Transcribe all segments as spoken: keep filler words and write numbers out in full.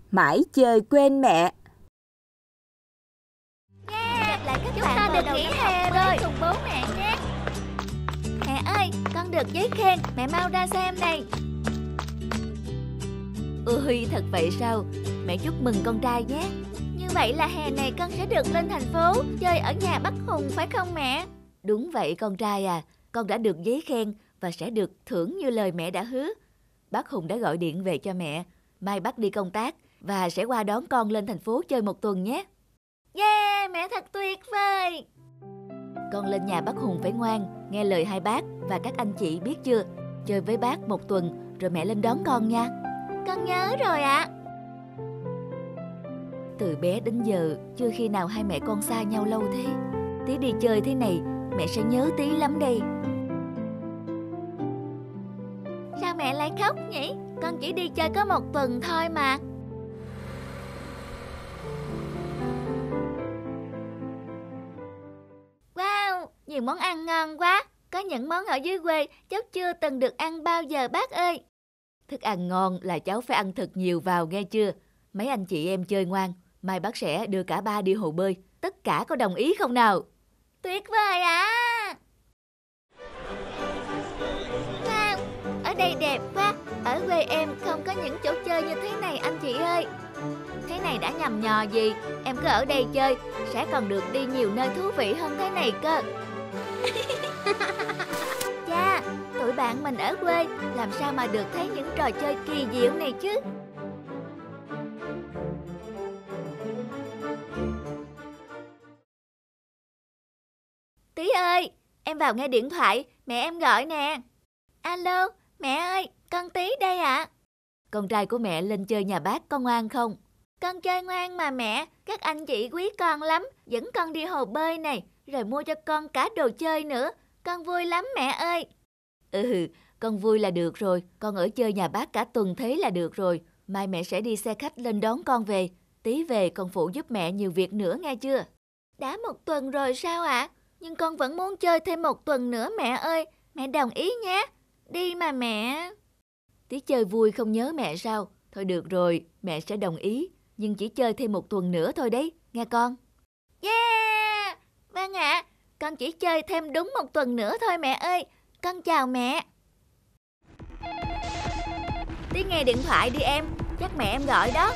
mãi chơi quên mẹ. Yeah, gặp lại các chúng bạn ta được nghỉ hè rồi cùng bố mẹ nhé. Mẹ ơi, con được giấy khen, mẹ mau ra xem này. Ôi, thật vậy sao? Mẹ chúc mừng con trai nhé. Như vậy là hè này con sẽ được lên thành phố chơi ở nhà bác Hùng phải không mẹ? Đúng vậy con trai à, con đã được giấy khen và sẽ được thưởng như lời mẹ đã hứa. Bác Hùng đã gọi điện về cho mẹ, mai bác đi công tác và sẽ qua đón con lên thành phố chơi một tuần nhé. Yeah, mẹ thật tuyệt vời. Con lên nhà bác Hùng phải ngoan, nghe lời hai bác và các anh chị biết chưa? Chơi với bác một tuần rồi mẹ lên đón con nha. Con nhớ rồi ạ. À. Từ bé đến giờ chưa khi nào hai mẹ con xa nhau lâu thế. Tí đi chơi thế này mẹ sẽ nhớ Tí lắm đây. Sao mẹ lại khóc nhỉ? Con chỉ đi chơi có một tuần thôi mà. Wow, nhiều món ăn ngon quá. Có những món ở dưới quê cháu chưa từng được ăn bao giờ bác ơi. Thức ăn ngon là cháu phải ăn thật nhiều vào nghe chưa? Mấy anh chị em chơi ngoan, mai bác sẽ đưa cả ba đi hồ bơi. Tất cả có đồng ý không nào? Tuyệt vời ạ. À. Wow, ở đây đẹp quá. Ở quê em không có những chỗ chơi như thế này anh chị ơi. Thế này đã nhầm nhò gì? Em cứ ở đây chơi sẽ còn được đi nhiều nơi thú vị hơn thế này cơ. Cha, tụi bạn mình ở quê làm sao mà được thấy những trò chơi kỳ diệu này chứ? Tí ơi, em vào nghe điện thoại, mẹ em gọi nè. Alo, mẹ ơi, con Tí đây ạ. À. Con trai của mẹ lên chơi nhà bác có ngoan không? Con chơi ngoan mà mẹ, các anh chị quý con lắm, dẫn con đi hồ bơi này, rồi mua cho con cả đồ chơi nữa. Con vui lắm mẹ ơi. Ừ, con vui là được rồi, con ở chơi nhà bác cả tuần thế là được rồi. Mai mẹ sẽ đi xe khách lên đón con về. Tí về con phụ giúp mẹ nhiều việc nữa nghe chưa? Đã một tuần rồi sao ạ? À? Nhưng con vẫn muốn chơi thêm một tuần nữa mẹ ơi. Mẹ đồng ý nhé. Đi mà mẹ. Tí chơi vui không nhớ mẹ sao? Thôi được rồi, mẹ sẽ đồng ý. Nhưng chỉ chơi thêm một tuần nữa thôi đấy, nghe con. Yeah! Vâng ạ, à, con chỉ chơi thêm đúng một tuần nữa thôi mẹ ơi. Con chào mẹ. Tí nghe điện thoại đi em, chắc mẹ em gọi đó.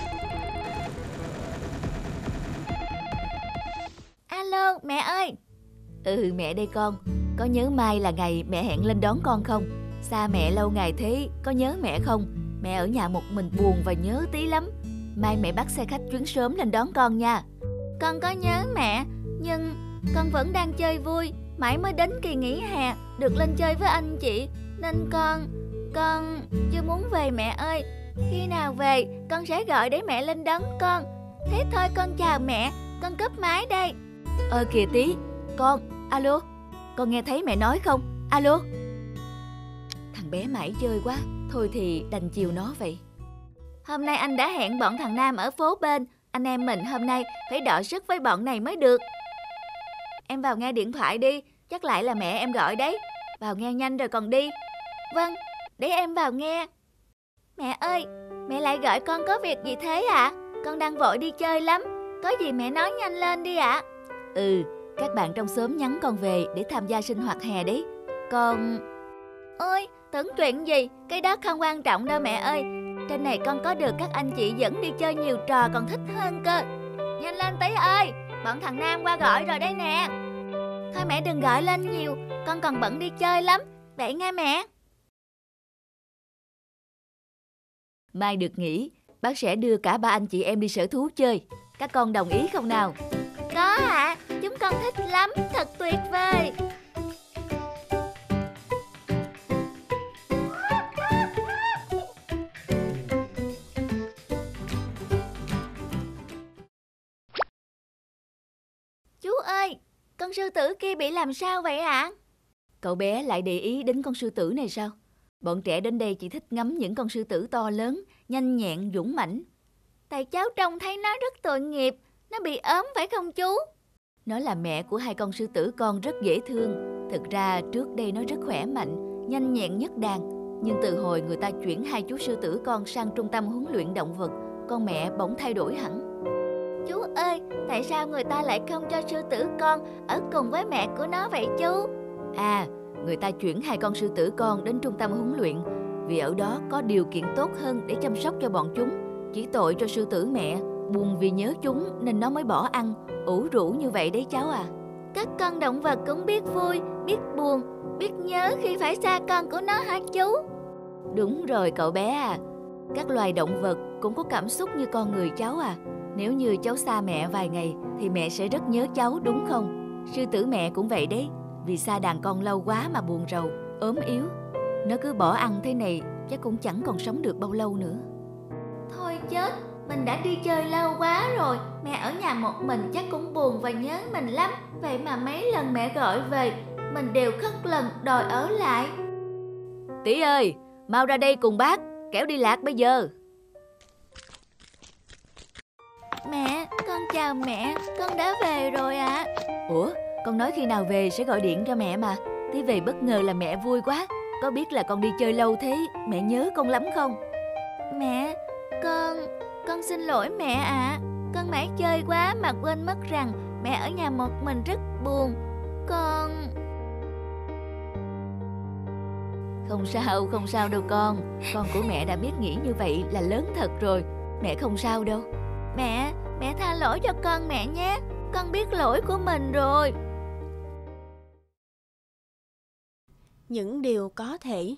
Alo, mẹ ơi. Ừ, mẹ đây con. Có nhớ mai là ngày mẹ hẹn lên đón con không? Xa mẹ lâu ngày thế, có nhớ mẹ không? Mẹ ở nhà một mình buồn và nhớ Tí lắm. Mai mẹ bắt xe khách chuyến sớm lên đón con nha. Con có nhớ mẹ, nhưng con vẫn đang chơi vui. Mãi mới đến kỳ nghỉ hè, được lên chơi với anh chị. Nên con, con chưa muốn về mẹ ơi. Khi nào về, con sẽ gọi để mẹ lên đón con. Thế thôi con chào mẹ, con cúp máy đây. Ơ kìa Tí, con, alo, con nghe thấy mẹ nói không? Alo. Thằng bé mãi chơi quá, thôi thì đành chiều nó vậy. Hôm nay anh đã hẹn bọn thằng Nam ở phố bên. Anh em mình hôm nay phải đọ sức với bọn này mới được. Em vào nghe điện thoại đi, chắc lại là mẹ em gọi đấy. Vào nghe nhanh rồi còn đi. Vâng, để em vào nghe. Mẹ ơi, mẹ lại gọi con có việc gì thế ạ? À? Con đang vội đi chơi lắm. Có gì mẹ nói nhanh lên đi ạ. À? Ừ, các bạn trong xóm nhắn con về để tham gia sinh hoạt hè đấy. Con... Ôi, tưởng chuyện gì, cái đó không quan trọng đâu mẹ ơi. Trên này con có được các anh chị dẫn đi chơi nhiều trò còn thích hơn cơ. Nhanh lên Tí ơi, bọn thằng Nam qua gọi rồi đây nè. Thôi mẹ đừng gọi lên nhiều, con còn bận đi chơi lắm. Vậy nghe mẹ. Mai được nghỉ, bác sẽ đưa cả ba anh chị em đi sở thú chơi. Các con đồng ý không nào? Có ạ, à, chúng con thích lắm, thật tuyệt vời. Chú ơi, con sư tử kia bị làm sao vậy ạ? À? Cậu bé lại để ý đến con sư tử này sao? Bọn trẻ đến đây chỉ thích ngắm những con sư tử to lớn, nhanh nhẹn, dũng mãnh. Tại cháu trông thấy nó rất tội nghiệp, nó bị ốm phải không chú? Nó là mẹ của hai con sư tử con rất dễ thương. Thực ra trước đây nó rất khỏe mạnh, nhanh nhẹn nhất đàn. Nhưng từ hồi người ta chuyển hai chú sư tử con sang trung tâm huấn luyện động vật, con mẹ bỗng thay đổi hẳn. Chú ơi, tại sao người ta lại không cho sư tử con ở cùng với mẹ của nó vậy chú? À, người ta chuyển hai con sư tử con đến trung tâm huấn luyện vì ở đó có điều kiện tốt hơn để chăm sóc cho bọn chúng. Chỉ tội cho sư tử mẹ, buồn vì nhớ chúng nên nó mới bỏ ăn, ủ rũ như vậy đấy cháu à. Các con động vật cũng biết vui, biết buồn, biết nhớ khi phải xa con của nó hả chú? Đúng rồi cậu bé à. Các loài động vật cũng có cảm xúc như con người cháu à. Nếu như cháu xa mẹ vài ngày thì mẹ sẽ rất nhớ cháu đúng không? Sư tử mẹ cũng vậy đấy. Vì xa đàn con lâu quá mà buồn rầu, ốm yếu. Nó cứ bỏ ăn thế này chắc cũng chẳng còn sống được bao lâu nữa. Thôi chết, mình đã đi chơi lâu quá rồi. Mẹ ở nhà một mình chắc cũng buồn và nhớ mình lắm. Vậy mà mấy lần mẹ gọi về, mình đều khất lần đòi ở lại. Tí ơi, mau ra đây cùng bác, kẻo đi lạc bây giờ. Mẹ, con chào mẹ, con đã về rồi ạ. À. Ủa, con nói khi nào về sẽ gọi điện cho mẹ mà. Tí về bất ngờ là mẹ vui quá. Có biết là con đi chơi lâu thế, mẹ nhớ con lắm không? Mẹ, con, con xin lỗi mẹ ạ. À. Con mãi chơi quá mà quên mất rằng mẹ ở nhà một mình rất buồn. Con... Không sao, không sao đâu con. Con của mẹ đã biết nghĩ như vậy là lớn thật rồi. Mẹ không sao đâu. Mẹ, mẹ tha lỗi cho con mẹ nhé. Con biết lỗi của mình rồi. Những điều có thể.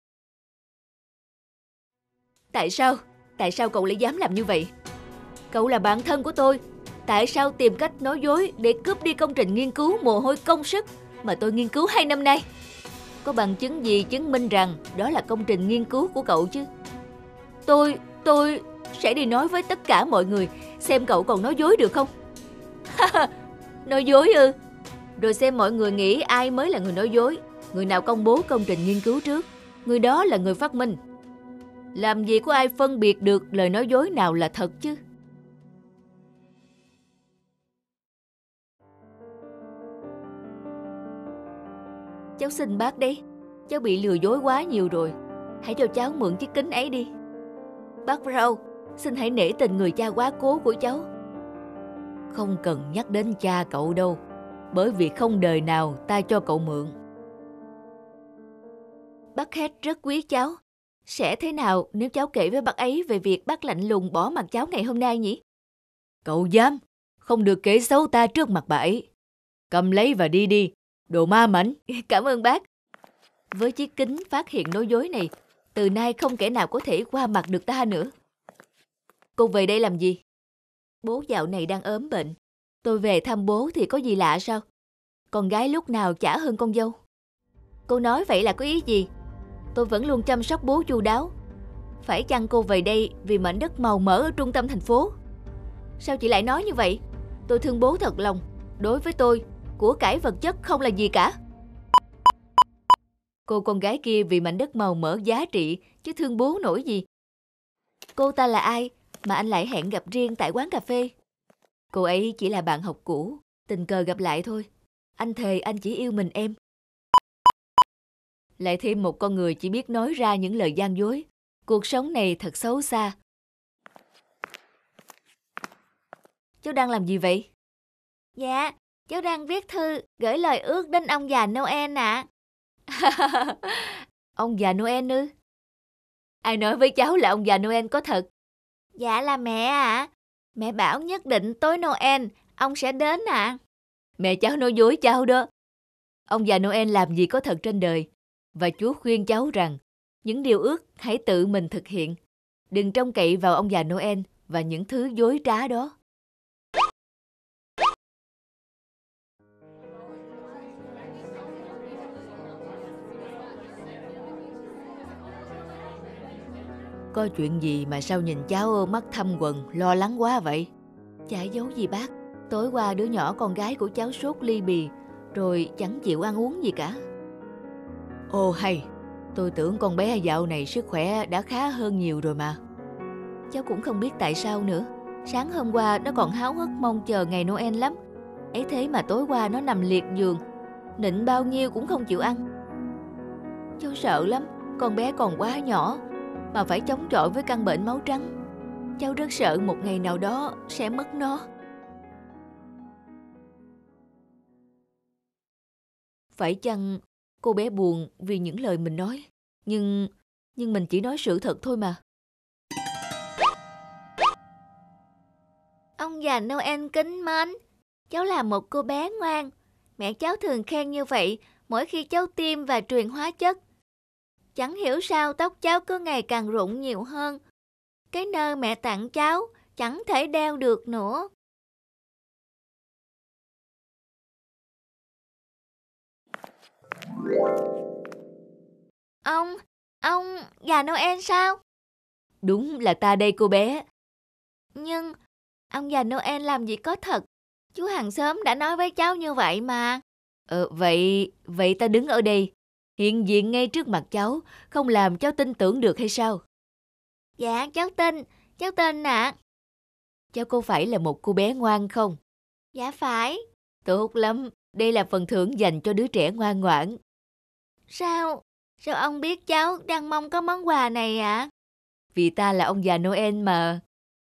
Tại sao? Tại sao cậu lại dám làm như vậy? Cậu là bạn thân của tôi. Tại sao tìm cách nói dối để cướp đi công trình nghiên cứu mồ hôi công sức mà tôi nghiên cứu hai năm nay? Có bằng chứng gì chứng minh rằng đó là công trình nghiên cứu của cậu chứ? Tôi, tôi sẽ đi nói với tất cả mọi người xem cậu còn nói dối được không? Nói dối ư? Rồi xem mọi người nghĩ ai mới là người nói dối. Người nào công bố công trình nghiên cứu trước, người đó là người phát minh. Làm gì có ai phân biệt được lời nói dối nào là thật chứ? Cháu xin bác đấy, cháu bị lừa dối quá nhiều rồi. Hãy cho cháu mượn chiếc kính ấy đi. Bác Râu, xin hãy nể tình người cha quá cố của cháu. Không cần nhắc đến cha cậu đâu, bởi vì không đời nào ta cho cậu mượn. Bác Hết rất quý cháu. Sẽ thế nào nếu cháu kể với bác ấy về việc bác lạnh lùng bỏ mặt cháu ngày hôm nay nhỉ? Cậu dám, không được kể xấu ta trước mặt bà ấy. Cầm lấy và đi đi, đồ ma mảnh. Cảm ơn bác. Với chiếc kính phát hiện nói dối này, từ nay không kẻ nào có thể qua mặt được ta nữa. Cô về đây làm gì? Bố dạo này đang ốm bệnh. Tôi về thăm bố thì có gì lạ sao? Con gái lúc nào chả hơn con dâu. Cô nói vậy là có ý gì? Tôi vẫn luôn chăm sóc bố chu đáo. Phải chăng cô về đây vì mảnh đất màu mỡ ở trung tâm thành phố? Sao chị lại nói như vậy? Tôi thương bố thật lòng. Đối với tôi, của cải vật chất không là gì cả. Cô con gái kia vì mảnh đất màu mỡ giá trị, chứ thương bố nổi gì. Cô ta là ai mà anh lại hẹn gặp riêng tại quán cà phê? Cô ấy chỉ là bạn học cũ, tình cờ gặp lại thôi. Anh thề anh chỉ yêu mình em. Lại thêm một con người chỉ biết nói ra những lời gian dối. Cuộc sống này thật xấu xa. Cháu đang làm gì vậy? Dạ, cháu đang viết thư gửi lời ước đến ông già Noel ạ. À. Ông già Noel ư? Ai nói với cháu là ông già Noel có thật? Dạ là mẹ ạ. À. Mẹ bảo nhất định tối Noel ông sẽ đến ạ. À. Mẹ cháu nói dối cháu đó. Ông già Noel làm gì có thật trên đời. Và Chúa khuyên cháu rằng những điều ước hãy tự mình thực hiện. Đừng trông cậy vào ông già Noel và những thứ dối trá đó. Có chuyện gì mà sao nhìn cháu mắt thâm quầng, lo lắng quá vậy? Chả giấu gì bác. Tối qua đứa nhỏ con gái của cháu sốt ly bì, rồi chẳng chịu ăn uống gì cả. Ồ hay, tôi tưởng con bé dạo này sức khỏe đã khá hơn nhiều rồi mà. Cháu cũng không biết tại sao nữa. Sáng hôm qua nó còn háo hức mong chờ ngày Noel lắm. Ấy thế mà tối qua nó nằm liệt giường, nịnh bao nhiêu cũng không chịu ăn. Cháu sợ lắm, con bé còn quá nhỏ mà phải chống chọi với căn bệnh máu trắng. Cháu rất sợ một ngày nào đó sẽ mất nó. Phải chăng cô bé buồn vì những lời mình nói? Nhưng, nhưng mình chỉ nói sự thật thôi mà. Ông già Noel kính mến, cháu là một cô bé ngoan. Mẹ cháu thường khen như vậy mỗi khi cháu tiêm và truyền hóa chất. Chẳng hiểu sao tóc cháu cứ ngày càng rụng nhiều hơn. Cái nơ mẹ tặng cháu chẳng thể đeo được nữa. Ông, ông già Noel sao? Đúng là ta đây cô bé. Nhưng ông già Noel làm gì có thật. Chú hàng xóm đã nói với cháu như vậy mà. Ờ, vậy, vậy ta đứng ở đây, hiện diện ngay trước mặt cháu, không làm cháu tin tưởng được hay sao? Dạ, cháu tin, cháu tin ạ. À. Cháu có phải là một cô bé ngoan không? Dạ phải. Tốt lắm, đây là phần thưởng dành cho đứa trẻ ngoan ngoãn. Sao, sao ông biết cháu đang mong có món quà này ạ? À? Vì ta là ông già Noel mà.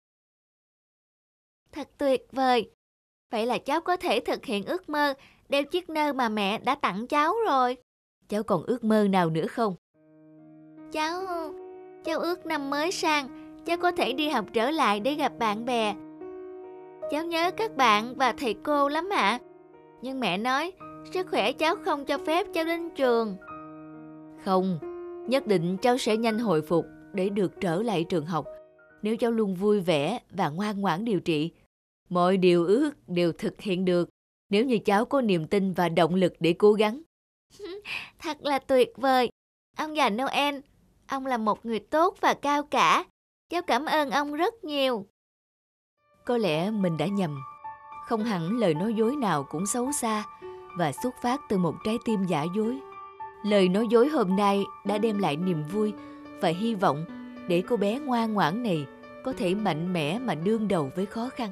Thật tuyệt vời. Vậy là cháu có thể thực hiện ước mơ đeo chiếc nơ mà mẹ đã tặng cháu rồi. Cháu còn ước mơ nào nữa không? Cháu... Cháu ước năm mới sang, cháu có thể đi học trở lại để gặp bạn bè. Cháu nhớ các bạn và thầy cô lắm ạ. À. Nhưng mẹ nói, sức khỏe cháu không cho phép cháu đến trường. Không, nhất định cháu sẽ nhanh hồi phục để được trở lại trường học. Nếu cháu luôn vui vẻ và ngoan ngoãn điều trị, mọi điều ước đều thực hiện được nếu như cháu có niềm tin và động lực để cố gắng. Thật là tuyệt vời. Ông già Noel, ông là một người tốt và cao cả. Cháu cảm ơn ông rất nhiều. Có lẽ mình đã nhầm. Không hẳn lời nói dối nào cũng xấu xa và xuất phát từ một trái tim giả dối. Lời nói dối hôm nay đã đem lại niềm vui và hy vọng để cô bé ngoan ngoãn này có thể mạnh mẽ mà đương đầu với khó khăn.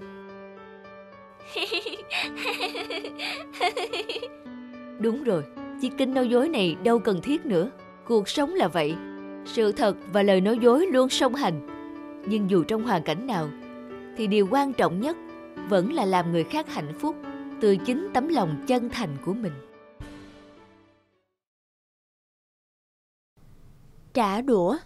Đúng rồi, chiếc kính nói dối này đâu cần thiết nữa. Cuộc sống là vậy. Sự thật và lời nói dối luôn song hành. Nhưng dù trong hoàn cảnh nào, thì điều quan trọng nhất vẫn là làm người khác hạnh phúc từ chính tấm lòng chân thành của mình. Trả đũa.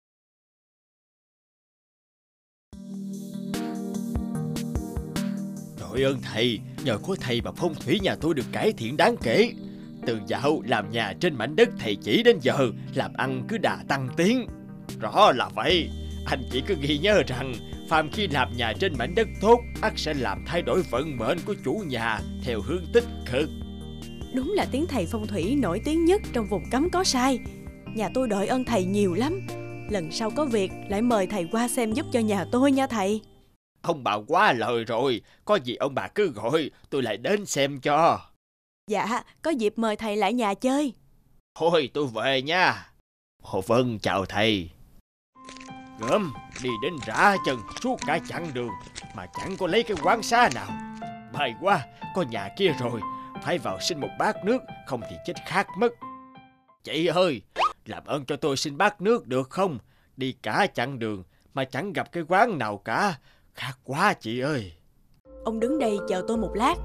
Đội ơn thầy, nhờ có thầy mà phong thủy nhà tôi được cải thiện đáng kể. Từ dạo làm nhà trên mảnh đất thầy chỉ đến giờ, làm ăn cứ đà tăng tiến. Rõ là vậy, anh chỉ cứ ghi nhớ rằng phàm khi làm nhà trên mảnh đất tốt, ắt sẽ làm thay đổi vận mệnh của chủ nhà theo hướng tích cực. Đúng là tiếng thầy phong thủy nổi tiếng nhất trong vùng cấm có sai. Nhà tôi đội ơn thầy nhiều lắm. Lần sau có việc lại mời thầy qua xem giúp cho nhà tôi nha thầy. Ông bà quá lời rồi, có gì ông bà cứ gọi, tôi lại đến xem cho. Dạ, có dịp mời thầy lại nhà chơi. Thôi tôi về nha. Hồ Vân chào thầy. Gớm, đi đến rã chân suốt cả chặng đường mà chẳng có lấy cái quán xá nào. May quá, có nhà kia rồi, phải vào xin một bát nước, không thì chết khát mất. Chị ơi, làm ơn cho tôi xin bát nước được không? Đi cả chặng đường mà chẳng gặp cái quán nào cả. Khát quá chị ơi. Ông đứng đây chờ tôi một lát.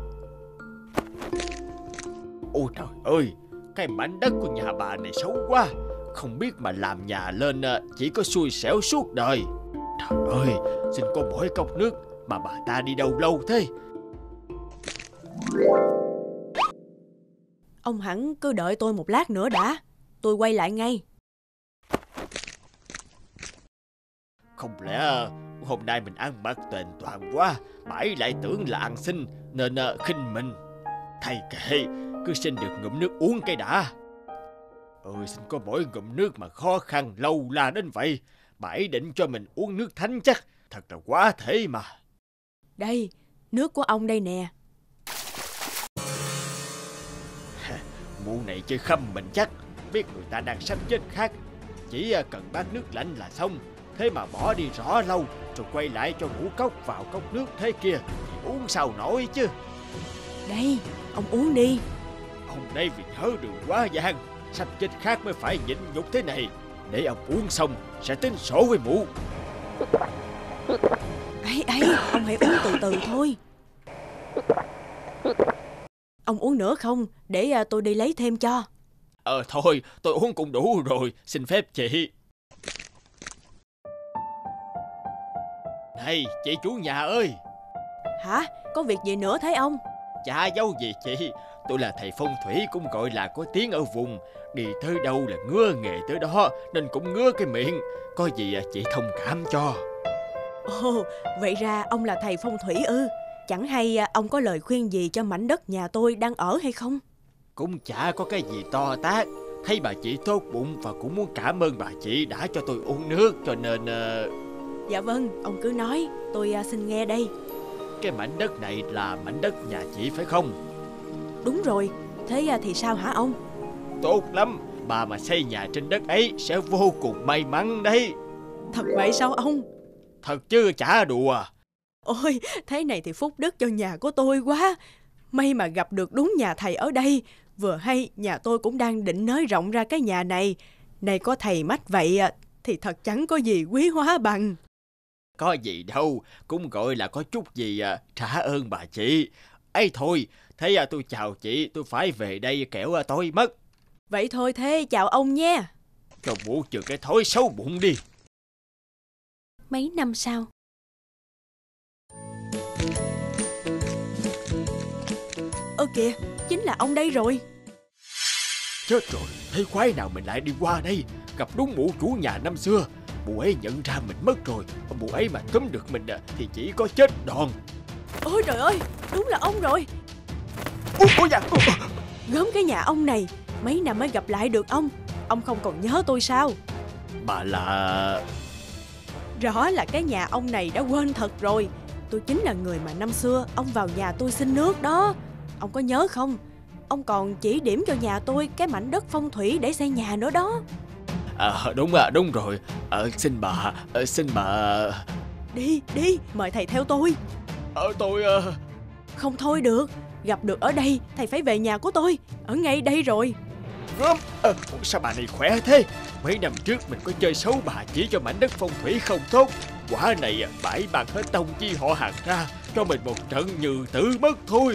Ôi trời ơi, cái mảnh đất của nhà bà này xấu quá. Không biết mà làm nhà lên chỉ có xui xẻo suốt đời. Trời ơi, xin có mỗi cốc nước mà bà ta đi đâu lâu thế? Ông hẳn cứ đợi tôi một lát nữa đã. Tôi quay lại ngay. Không lẽ hôm nay mình ăn mặc tền toàn quá, bà ấy lại tưởng là ăn xin nên uh, khinh mình. Thầy kệ, cứ xin được ngụm nước uống cái đã. Ôi, xin có mỗi ngụm nước mà khó khăn lâu la đến vậy. Bà ấy định cho mình uống nước thánh chắc. Thật là quá thể mà. Đây, nước của ông đây nè. Mụ này chơi khăm mình chắc. Biết người ta đang sắp chết khát, chỉ cần bát nước lạnh là xong. Thế mà bỏ đi rõ lâu, rồi quay lại cho ngũ cốc vào cốc nước thế kia thì uống sao nổi chứ. Đây, ông uống đi. Hôm nay vì nhớ đường quá gian, sắp chết khát mới phải nhịn nhục thế này. Để ông uống xong sẽ tính sổ với mụ. Ấy ấy, ông hãy uống từ từ thôi. Ông uống nữa không? Để à, tôi đi lấy thêm cho. Ờ thôi, tôi uống cũng đủ rồi, xin phép chị. Này, chị chủ nhà ơi. Hả? Có việc gì nữa thấy ông? Chả giấu gì chị, tôi là thầy phong thủy cũng gọi là có tiếng ở vùng. Đi tới đâu là ngứa nghề tới đó, nên cũng ngứa cái miệng. Có gì chị thông cảm cho. Ồ, vậy ra ông là thầy phong thủy ư? Chẳng hay à, ông có lời khuyên gì cho mảnh đất nhà tôi đang ở hay không? Cũng chả có cái gì to tát. Thấy bà chị tốt bụng và cũng muốn cảm ơn bà chị đã cho tôi uống nước, cho nên... Uh... Dạ vâng, ông cứ nói, tôi uh, xin nghe đây. Cái mảnh đất này là mảnh đất nhà chị phải không? Đúng rồi, thế uh, thì sao hả ông? Tốt lắm, bà mà xây nhà trên đất ấy sẽ vô cùng may mắn đấy. Thật vậy sao ông? Thật chứ chả đùa. Ôi, thế này thì phúc đức cho nhà của tôi quá. May mà gặp được đúng nhà thầy ở đây. Vừa hay nhà tôi cũng đang định nới rộng ra cái nhà này. Này có thầy mách vậy thì thật chẳng có gì quý hóa bằng. Có gì đâu, cũng gọi là có chút gì à, trả ơn bà chị. Ấy thôi, thế à, tôi chào chị, tôi phải về đây kẻo à, tối mất. Vậy thôi thế, chào ông nha. Cho bố trừ cái thói xấu bụng đi. Mấy năm sau. Ơ kìa, chính là ông đây rồi. Chết rồi, thế quái nào mình lại đi qua đây? Gặp đúng mụ chủ nhà năm xưa. Mụ ấy nhận ra mình mất rồi. Mụ ấy mà cấm được mình thì chỉ có chết đòn. Ôi trời ơi, đúng là ông rồi. Ủa, ủa dạ. Gớm cái nhà ông này, mấy năm mới gặp lại được ông. Ông không còn nhớ tôi sao? Bà là... Rõ là cái nhà ông này đã quên thật rồi. Tôi chính là người mà năm xưa ông vào nhà tôi xin nước đó. Ông có nhớ không? Ông còn chỉ điểm cho nhà tôi cái mảnh đất phong thủy để xây nhà nữa đó. À đúng à, đúng rồi. À, xin bà, à, xin bà... Đi, đi, mời thầy theo tôi. Ờ tôi... À... Không thôi được, gặp được ở đây, thầy phải về nhà của tôi. Ở ngay đây rồi. Gớm, à, sao bà này khỏe thế? Mấy năm trước mình có chơi xấu bà chỉ cho mảnh đất phong thủy không tốt. Quả này bãi bạc hết tông chi họ hàng ra, cho mình một trận như tử mất thôi.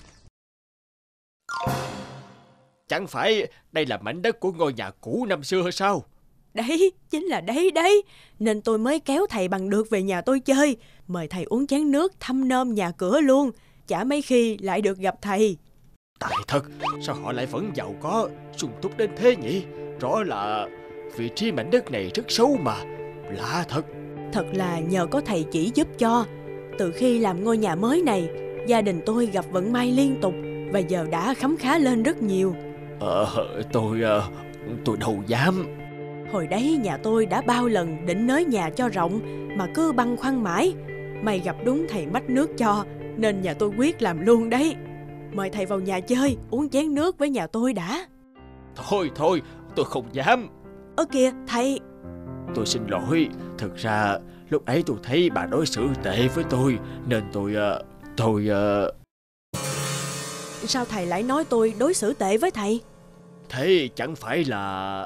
Chẳng phải đây là mảnh đất của ngôi nhà cũ năm xưa sao? Đấy, chính là đấy đấy. Nên tôi mới kéo thầy bằng được về nhà tôi chơi. Mời thầy uống chén nước thăm nom nhà cửa luôn. Chả mấy khi lại được gặp thầy. Tại thật, sao họ lại vẫn giàu có, sung túc đến thế nhỉ? Rõ là vị trí mảnh đất này rất xấu mà. Lạ thật. Thật là nhờ có thầy chỉ giúp cho. Từ khi làm ngôi nhà mới này, gia đình tôi gặp vận may liên tục và giờ đã khấm khá lên rất nhiều. Ờ, tôi... tôi đâu dám. Hồi đấy nhà tôi đã bao lần định nới nhà cho rộng mà cứ băn khoăn mãi. May gặp đúng thầy mách nước cho nên nhà tôi quyết làm luôn đấy. Mời thầy vào nhà chơi, uống chén nước với nhà tôi đã. Thôi thôi, tôi không dám. Ơ kìa, thầy... Tôi xin lỗi, thực ra lúc ấy tôi thấy bà đối xử tệ với tôi nên tôi... tôi... Sao thầy lại nói tôi đối xử tệ với thầy? Thế chẳng phải là...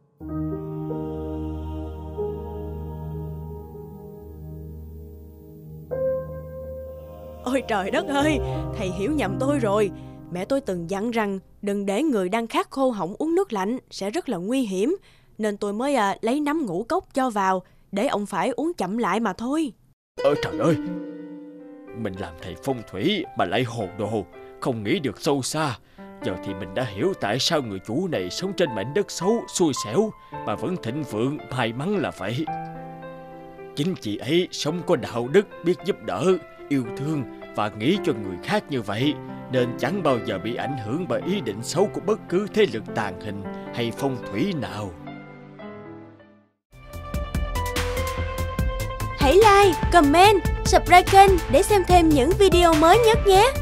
Ôi trời đất ơi, thầy hiểu nhầm tôi rồi. Mẹ tôi từng dặn rằng đừng để người đang khát khô họng uống nước lạnh, sẽ rất là nguy hiểm. Nên tôi mới à, lấy nắm ngũ cốc cho vào, để ông phải uống chậm lại mà thôi. Ơ trời ơi, mình làm thầy phong thủy mà lại hồ đồ, không nghĩ được sâu xa. Giờ thì mình đã hiểu tại sao người chủ này sống trên mảnh đất xấu, xui xẻo mà vẫn thịnh vượng, may mắn là vậy. Chính chị ấy sống có đạo đức, biết giúp đỡ, yêu thương và nghĩ cho người khác như vậy, nên chẳng bao giờ bị ảnh hưởng bởi ý định xấu của bất cứ thế lực tàn hình hay phong thủy nào. Hãy like, comment, subscribe kênh để xem thêm những video mới nhất nhé.